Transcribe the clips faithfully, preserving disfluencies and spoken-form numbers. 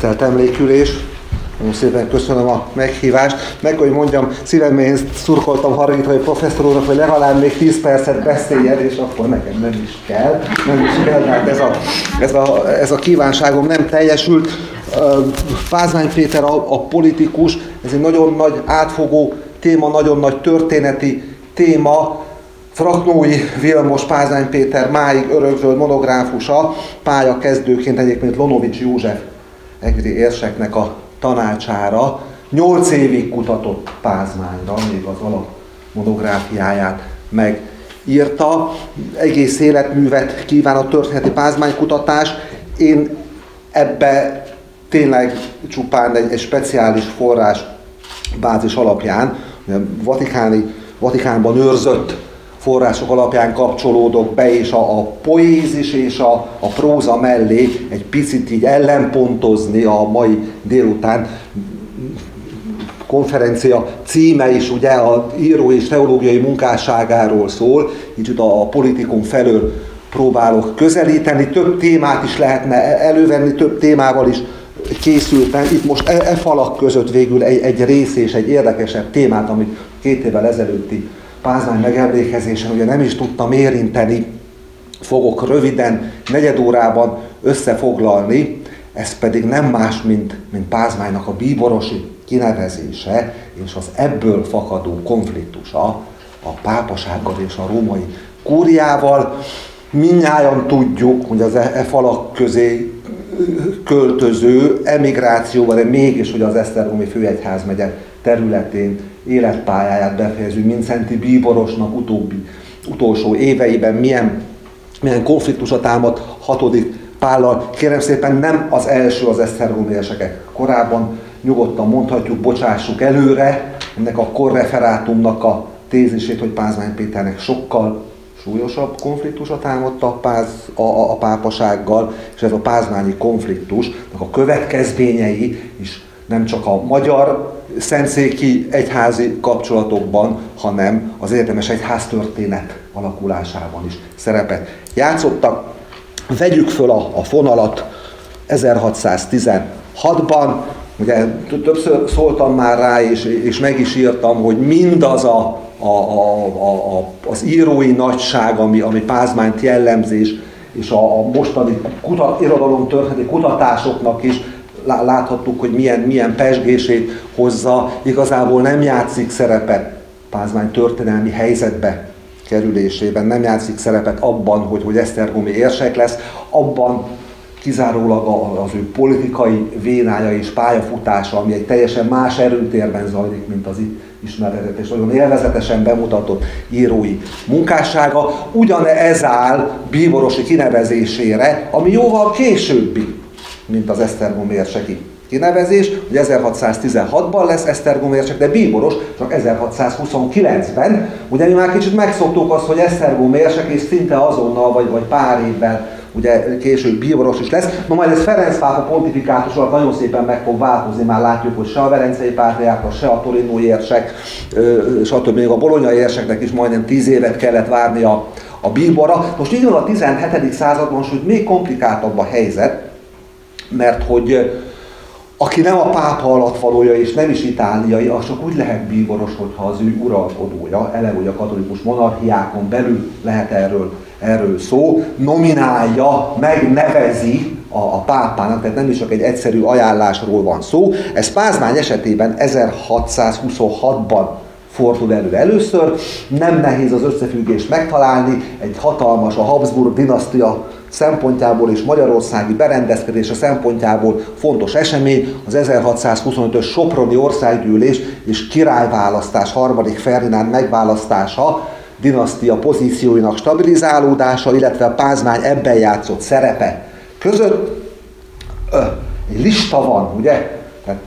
Tisztelt emlékülés! Nagyon szépen köszönöm a meghívást. Meg, hogy mondjam, szívemben szurkoltam Hargitai professzor úrnak, hogy legalább még tíz percet beszéljen, és akkor nekem nem is kell. Nem is kell, hát ez a, ez a, ez a kívánságom nem teljesült. Pázmány Péter a, a politikus, ez egy nagyon nagy átfogó téma, nagyon nagy történeti téma. Fraknói Vilmos Pázmány Péter máig örökzöld monográfusa, pályakezdőként egyébként Lonovics József egri érseknek a tanácsára nyolc évig kutatott Pázmányra, még az alap monográfiáját megírta. Egész életművet kíván a történeti pázmánykutatás. Én ebbe tényleg csupán egy, egy speciális forrás bázis alapján, vatikáni, Vatikánban őrzött források alapján kapcsolódok be, és a, a poézis és a, a próza mellé egy picit így ellenpontozni a mai délután konferencia címe is, ugye a író és teológiai munkásságáról szól, kicsit a, a politikum felől próbálok közelíteni, több témát is lehetne elővenni, több témával is készültem. Itt most e, e falak között végül egy, egy rész és egy érdekesebb témát, amit két évvel ezelőtti Pázmány megemlékezésen ugye nem is tudtam érinteni, fogok röviden, negyed órában összefoglalni, ez pedig nem más, mint, mint Pázmánynak a bíborosi kinevezése, és az ebből fakadó konfliktusa a pápasággal és a római kúriával. Mindnyájan tudjuk, hogy az e, e falak közé költöző emigrációval, de mégis hogy az Esztergomi főegyházmegye területén életpályáját befejező Mindszenty bíborosnak utóbbi, utolsó éveiben milyen, milyen konfliktusa támad hatodik Pállal. Kérem szépen, nem az első az esztergomi érsek. Korábban nyugodtan mondhatjuk, bocsássuk előre ennek a korreferátumnak a tézisét, hogy Pázmány Péternek sokkal súlyosabb konfliktusa támadta a, páz, a, a, a pápasággal, és ez a pázmányi konfliktusnak a következményei is nem csak a magyar szentszéki egyházi kapcsolatokban, hanem az egyetemes egyháztörténet alakulásában is szerepet játszottak. Vegyük föl a, a fonalat ezerhatszáztizenhatban, ugye többször szóltam már rá, és, és meg is írtam, hogy mindaz a, a, a, a, a, az írói nagyság, ami, ami Pázmányt jellemzés, és a, a mostani kutat, irodalomtörténeti kutatásoknak is láthattuk, hogy milyen, milyen pezsgését hozza, igazából nem játszik szerepet Pázmány történelmi helyzetbe kerülésében, nem játszik szerepet abban, hogy, hogy esztergomi érsek lesz, abban kizárólag az ő politikai vénája és pályafutása, ami egy teljesen más erőtérben zajlik, mint az itt ismertetett és nagyon élvezetesen bemutatott írói munkássága. Ugyanez áll bíborosi kinevezésére, ami jóval későbbi, mint az esztergomi érseki kinevezés, hogy ezerhatszáztizenhatban lesz esztergomi érsek, de bíboros csak ezerhatszázhuszonkilencben. Ugye mi már kicsit megszoktuk azt, hogy esztergomi érsek, és szinte azonnal, vagy, vagy pár évvel ugye később bíboros is lesz. Na majd ez Ferenc pápa pontifikátus alatt nagyon szépen meg fog változni, már látjuk, hogy se a Velencei pátriárka, se a torinói érsek, stb. Még a bolonyai érseknek is majdnem tíz évet kellett várni a, a bíborra. Most így van a tizenhetedik században, hogy még komplikáltabb a helyzet, mert hogy aki nem a pápa alattvalója és nem is itáliai, az csak úgy lehet bíboros, hogyha az ő uralkodója, eleve ugye a katolikus monarchiákon belül lehet erről, erről szó, nominálja, megnevezi a, a pápának, tehát nem is csak egy egyszerű ajánlásról van szó. Ez Pázmány esetében ezerhatszázhuszonhatban fordul elő először, nem nehéz az összefüggést megtalálni, egy hatalmas, a Habsburg dinasztia szempontjából és magyarországi berendezkedése szempontjából fontos esemény, az ezerhatszázhuszonötös soproni országgyűlés és királyválasztás, harmadik Ferdinánd megválasztása, dinasztia pozícióinak stabilizálódása, illetve a Pázmány ebben játszott szerepe között ö, egy lista van, ugye? Tehát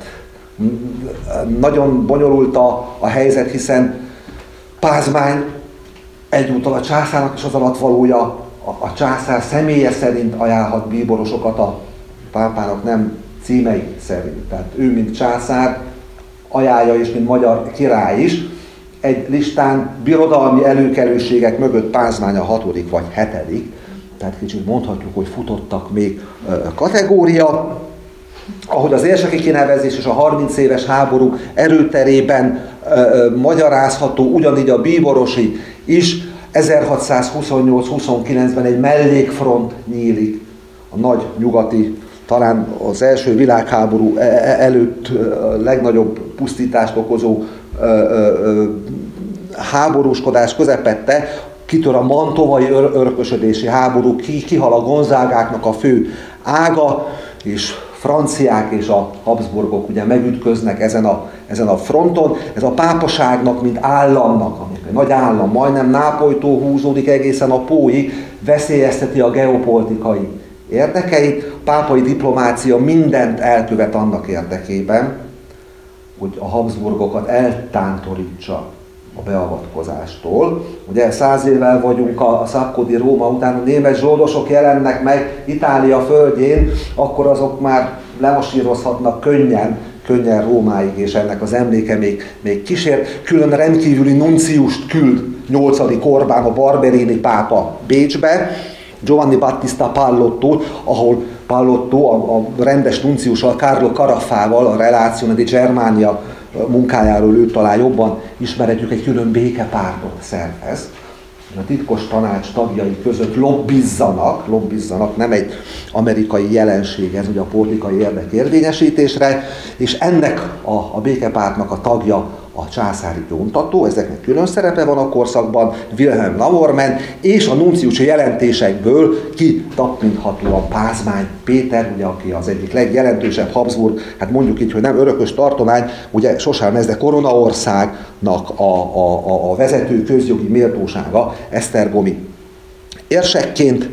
nagyon bonyolult a, a helyzet, hiszen Pázmány egyúttal a császárnak is az alattvalója, a, a császár személye szerint ajánlhat bíborosokat a pápának, nem címei szerint. Tehát ő, mint császár, ajánlja is, mint magyar király is. Egy listán birodalmi előkelőségek mögött Pázmány a hatodik vagy hetedik, tehát kicsit mondhatjuk, hogy futottak még kategória. ahogy az érseki kinevezés és a harminc éves háború erőterében ö, ö, magyarázható, ugyanígy a bíborosi is, ezerhatszázhuszonnyolc huszonkilencben egy mellékfront nyílik a nagy nyugati, talán az első világháború előtt legnagyobb pusztítást okozó ö, ö, háborúskodás közepette, kitör a mantovai örökösödési háború, kihal a Gonzágáknak a fő ága, és franciák és a Habsburgok ugye megütköznek ezen a, ezen a fronton. Ez a pápaságnak, mint államnak, ami egy nagy állam, majdnem Nápolytól húzódik egészen a Póig, veszélyezteti a geopolitikai érdekeit. A pápai diplomácia mindent elkövet annak érdekében, hogy a Habsburgokat eltántorítsa a beavatkozástól. Ugye száz évvel vagyunk a, a Sacco di Roma után, a német zsoldosok jelennek meg Itália földjén, akkor azok már lemasírozhatnak könnyen, könnyen Rómáig, és ennek az emléke még, még kísér. Külön rendkívüli nunciust küld nyolcadik Orbán, a Barberini pápa Bécsbe, Giovanni Battista Pallotto, ahol Pallotto a, a rendes nunciussal, Carlo Caraffával, a Relazione di Germania munkájáról őt talán jobban ismerhetjük, egy külön békepártot szervez. A titkos tanács tagjai között lobbizzanak, lobbizzanak, nem egy amerikai jelenség ez ugye a politikai érdekérvényesítésre, és ennek a, a békepártnak a tagja a császári gyóntató, ezeknek külön szerepe van a korszakban, Wilhelm Lavormen, és a nunciusi jelentésekből kitapintható a Pázmány Péter, ugye, aki az egyik legjelentősebb Habsburg, hát mondjuk így, hogy nem örökös tartomány, ugye sosem ez, de koronaországnak a, a, a, a vezető közjogi méltósága, esztergomi érsekként,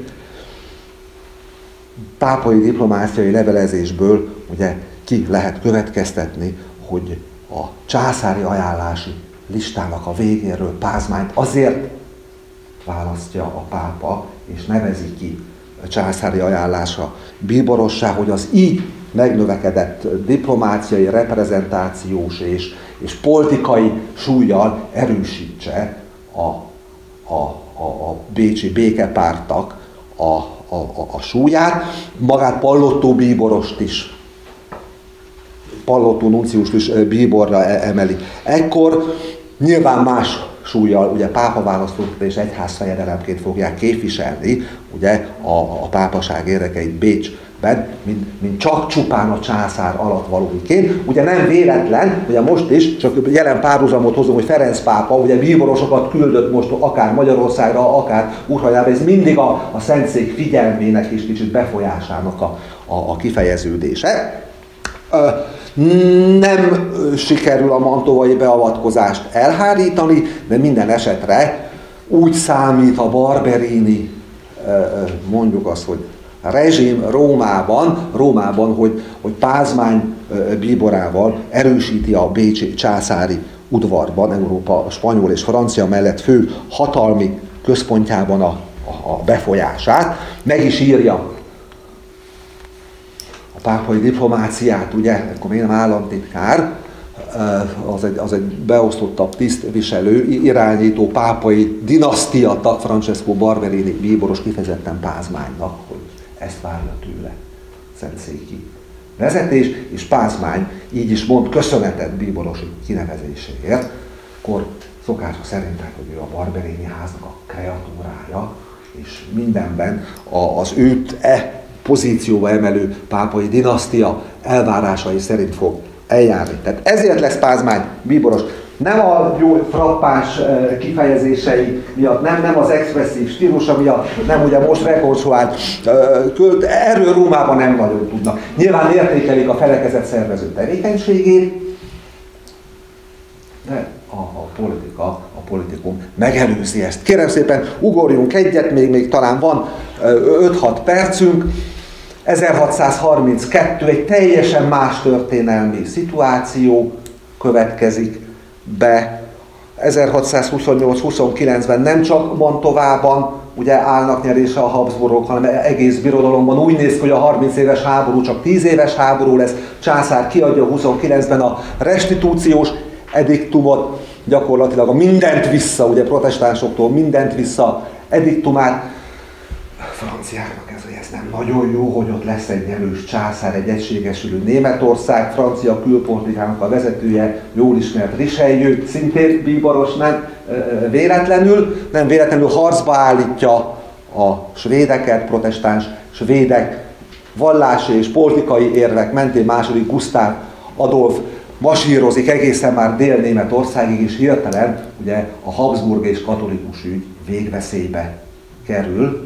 pápai diplomáciai levelezésből ugye ki lehet következtetni, hogy a császári ajánlási listának a végéről Pázmányt azért választja a pápa, és nevezi ki a császári ajánlása bíborossá, hogy az így megnövekedett diplomáciai, reprezentációs és, és politikai súllyal erősítse a, a, a, a bécsi békepártnak a, a, a, a súlyát, magát Pallotto bíborost is, Pallotto nunciust is bíborra emeli. Ekkor nyilván más súllyal, ugye pápa választót és egyházfejedelemként fogják képviselni ugye a, a pápaság érdekeit Bécsben, mint, mint csak csupán a császár alattvalóiként. Ugye nem véletlen, ugye most is, csak jelen párhuzamot hozom, hogy Ferenc pápa ugye bíborosokat küldött most akár Magyarországra, akár Urhajába, ez mindig a, a Szentszék figyelmének és kicsit befolyásának a, a, a kifejeződése. Nem sikerül a mantovai beavatkozást elhárítani, de minden esetre úgy számít a Barberini, mondjuk azt, hogy rezsim Rómában, Rómában, hogy, hogy Pázmány bíborával erősíti a bécsi császári udvarban, Európa spanyol és francia mellett fő hatalmi központjában a, a, a befolyását, meg is írja pápai diplomáciát, ugye, akkor még nem államtitkár, az egy, az egy beosztottabb tisztviselő, irányító pápai dinasztia tag, Francesco Barberini bíboros, kifejezetten Pázmánynak, hogy ezt várja tőle szentszéki vezetés, és Pázmány így is mond köszönetet bíborosi kinevezéséért, akkor szokása szerint, hogy ő a Barberini háznak a kreatúrája, és mindenben az őt e pozícióba emelő pápai dinasztia elvárásai szerint fog eljárni. Tehát ezért lesz Pázmány bíboros. Nem a jó frappás kifejezései miatt, nem, nem az expresszív stílusa miatt, nem ugye most rekonstruált költ, erről Rómában nem nagyon tudnak. Nyilván értékelik a felekezet szervező tevékenységét, de a, a politika, a politikum megelőzi ezt. Kérem szépen, ugorjunk egyet, még, még talán van öt-hat percünk. ezerhatszázharminckettő, egy teljesen más történelmi szituáció következik be. ezerhatszázhuszonnyolc huszonkilencben nem csak Mantovában ugye állnak nyerésre a Habsburgok, hanem egész birodalomban úgy néz ki, hogy a harminc éves háború csak tíz éves háború lesz. Császár kiadja huszonkilencben a restitúciós ediktumot, gyakorlatilag a mindent vissza, ugye protestánsoktól mindent vissza ediktumát. franciáknak ez, ez nem nagyon jó, hogy ott lesz egy erős császár, egy egységesülő Németország, francia külpolitikának a vezetője, jól ismert Richelieu, szintén bíboros, nem véletlenül, nem véletlenül harcba állítja a svédeket, protestáns svédek, vallási és politikai érvek mentén második Gusztáv Adolf masírozik egészen már Dél-Németországig, és hirtelen ugye a Habsburg és katolikus ügy végveszélybe kerül.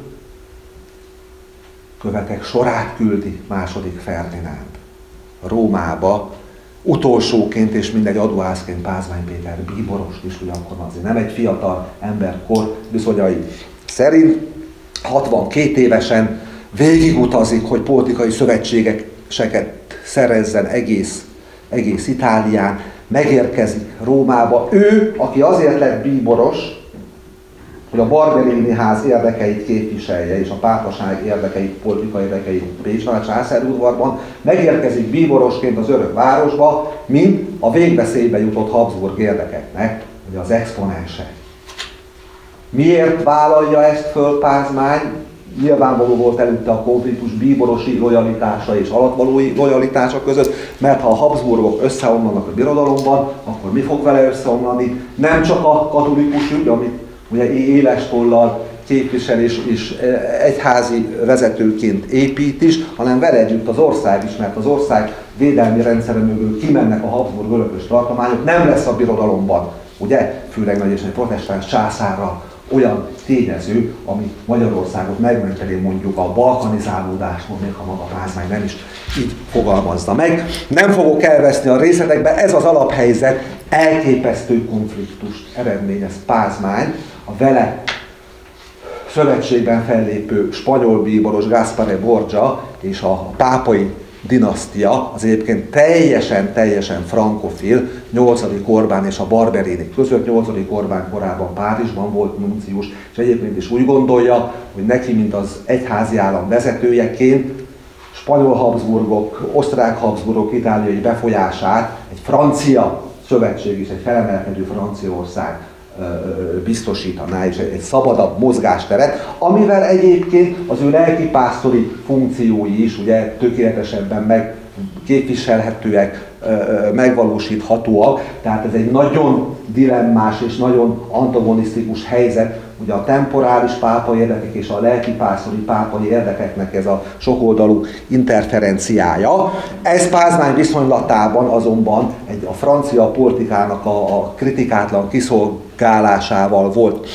Követek sorát küldi második Ferdinánd Rómába, utolsóként és mindegy adóászként Pázmány Péter bíborost is, ugyanakkor azért nem egy fiatal ember kor viszonyai szerint, hatvankét évesen végigutazik, hogy politikai szövetségeket szerezzen egész, egész Itálián, megérkezik Rómába. Ő, aki azért lett bíboros, hogy a Barberini ház érdekeit képviselje, és a pápaság érdekeit, politikai érdekeit Bécsben, a császárudvarban, megérkezik bíborosként az örök városba, mint a végveszélybe jutott Habsburg érdekeknek, ugye az exponense. Miért vállalja ezt föl Pázmány? Nyilvánvaló volt előtte a konfliktus bíborosi lojalitása és alattvalói lojalitása között, mert ha a Habsburgok összeomlanak a birodalomban, akkor mi fog vele összeomlani? Nem csak a katolikus ügy, amit ugye éles tollal képvisel és, és egyházi vezetőként épít is, hanem vele együtt az ország is, mert az ország védelmi rendszere mögül kimennek a Habsburg örökös tartományok, nem lesz a birodalomban, ugye, főleg nagy és egy protestáns császárral olyan tényező, ami Magyarországot megmenteni mondjuk a balkanizálódásból, még ha maga Pázmány nem is így fogalmazza meg. Nem fogok elveszni a részletekbe, ez az alaphelyzet elképesztő konfliktust eredményez Pázmány, a vele szövetségben fellépő spanyol bíboros Gaspare Borgia és a pápai dinasztia, az egyébként teljesen, teljesen frankofil, nyolcadik Orbán és a Barberini között. nyolcadik Orbán korábban Párizsban volt nuncius, és egyébként is úgy gondolja, hogy neki, mint az egyházi állam vezetőjeként, spanyol Habsburgok, osztrák Habsburgok itáliai befolyását egy francia szövetség és egy felemelkedő Franciaország biztosítaná, és egy szabadabb mozgásteret, amivel egyébként az ő lelkipásztori funkciói is ugye tökéletesebben meg képviselhetőek, megvalósíthatóak. Tehát ez egy nagyon dilemmás és nagyon antagonisztikus helyzet, ugye a temporális pápai érdekek és a lelkipásztori pápai érdekeknek ez a sokoldalú interferenciája. Ez Pázmány viszonylatában azonban egy, a francia politikának a, a kritikátlan kiszolgálásával volt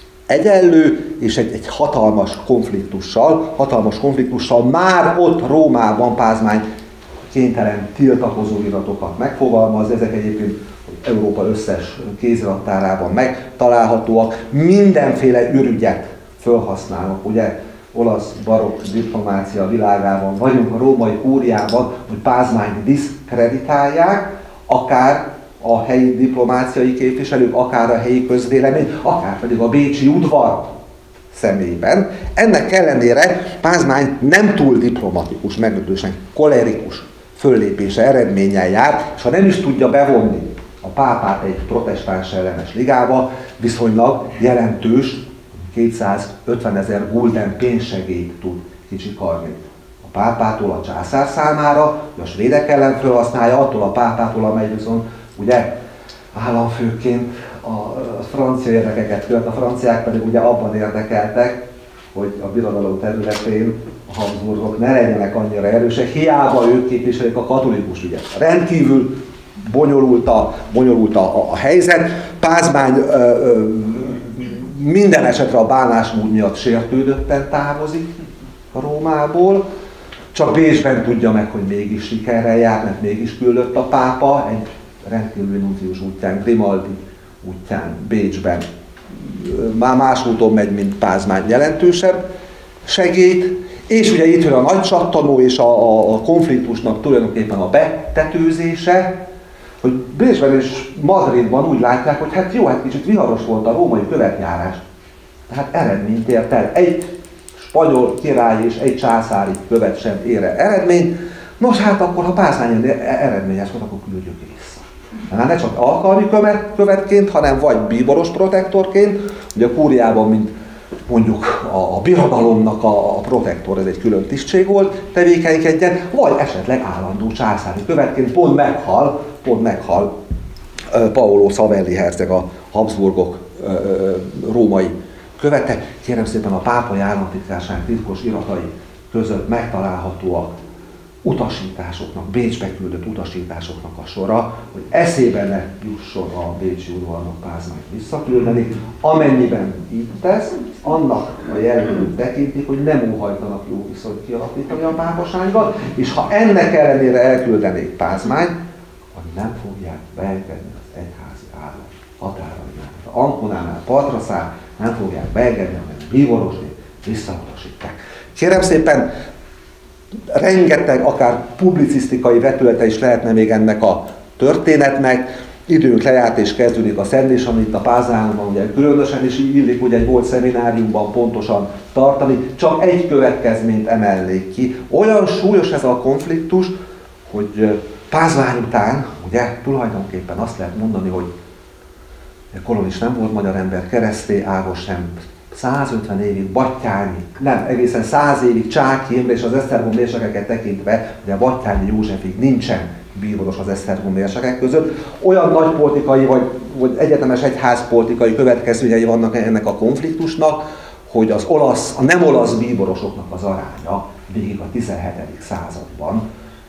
egyenlő, és egy, egy hatalmas konfliktussal, hatalmas konfliktussal már ott Rómában Pázmány kénytelen tiltakozó iratokat megfogalmaz, ezek egyébként Európa összes kézirattárában megtalálhatóak, mindenféle ürügyet felhasználnak, ugye olasz barokk diplomácia világában vagyunk, a római kúriában, hogy Pázmányt diszkreditálják, akár a helyi diplomáciai képviselők, akár a helyi közvélemény, akár pedig a bécsi udvar személyben. Ennek ellenére Pázmány nem túl diplomatikus, meglehetősen kolerikus föllépése eredménnyel jár, és ha nem is tudja bevonni a pápát egy protestáns ellenes ligába, viszonylag jelentős kétszázötvenezer gulden pénzsegélyt tud kicsikarni a pápától a császár számára, hogy a svédek ellen felhasználja, attól a pápától, amely viszont ugye államfőként a francia érdekeket költ, a franciák pedig ugye abban érdekeltek, hogy a birodalom területén a Habsburgok ne legyenek annyira erősek, hiába ők képviselik a katolikus ügyet. Rendkívül bonyolult a, bonyolult a, a helyzet. Pázmány ö, ö, minden esetre a bánásmód miatt sértődötten távozik a Rómából, csak Bécsben tudja meg, hogy mégis sikerrel jár, mert mégis küldött a pápa egy rendkívüli nuncius útján, Grimaldi útján Bécsben. Már más úton megy, mint Pázmány, jelentősebb segélyt, és ugye itt jön a nagy csattanó és a, a, a konfliktusnak tulajdonképpen a betetőzése, hogy Bécsben és Madridban úgy látják, hogy hát jó, hát kicsit viharos volt a római követjárás. Tehát eredményt ért el. Egy spanyol király és egy császári követ sem ér el eredményt. Nos hát akkor, ha Pázmány eredményes volt, akkor küldjük vissza. Hát ne csak alkalmi követként, hanem vagy bíboros protektorként, ugye a kúriában, mint mondjuk a, a birodalomnak a, a protektor, ez egy külön tisztség volt, tevékenykedjen, vagy esetleg állandó császári követként pont meghal, pont meghal Paolo Savelli herceg, a Habsburgok római követe. Kérem szépen, a pápai államtitkárság titkos iratai között megtalálhatóak utasításoknak, Bécsbe küldött utasításoknak a sora, hogy eszébe ne jusson a bécsi udvarnak Pázmányt visszaküldeni. Amennyiben így tesz, annak a jelölőt tekintik, hogy nem óhajtanak jó viszonyt kialakítani a pápasággal, és ha ennek ellenére elküldenék Pázmányt, akkor nem fogják beengedni az egyházi állam határainál. Ha Ankonánál partra száll, nem fogják beengedni, hanem bíborosni, visszautasítják. Kérem szépen, rengeteg, akár publicisztikai vetülete is lehetne még ennek a történetnek. Időnk lejárt és kezdődik a szendés, amit a Pázmányban ugye különösen is illik, ugye egy volt szemináriumban pontosan tartani. Csak egy következményt emelnék ki. Olyan súlyos ez a konfliktus, hogy Pázmány után, ugye tulajdonképpen azt lehet mondani, hogy Kolonis nem volt magyar ember, Keresztély Ágos sem, százötven évig Batthyány, nem, egészen száz évig Csáky Imre és az Esztergom mérsekeket tekintve, de Batthyány Józsefig nincsen bíboros az Esztergom mérsekek között. Olyan nagy politikai vagy, vagy egyetemes egyházpolitikai következményei vannak ennek a konfliktusnak, hogy az olasz, a nem olasz bíborosoknak az aránya végig a tizenhetedik században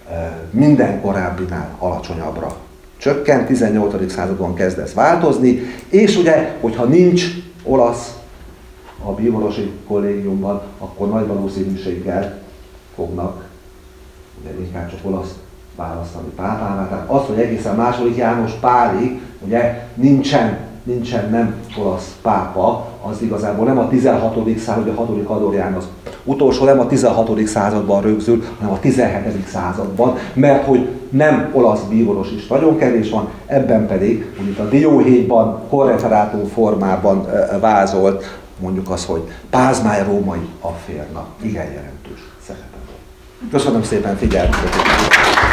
minden korábbinál alacsonyabbra csökkent, tizennyolcadik században kezd ez változni, és ugye, hogyha nincs olasz a bíborosi kollégiumban, akkor nagy valószínűséggel fognak ugye inkább csak olasz választani pápává. Tehát az, hogy egészen második János Pálig ugye nincsen, nincsen nem olasz pápa, az igazából nem a tizenhatodik század, a hatodik Adorján az utolsó, nem a tizenhatodik században rögzül, hanem a tizenhetedik században, mert hogy nem olasz bíboros is nagyon kevés van, ebben pedig, hogy itt a dióhéjban, korreferátum formában vázolt, mondjuk az, hogy Pázmány római afférnak igen jelentős szerepe volt. Köszönöm szépen figyelmet!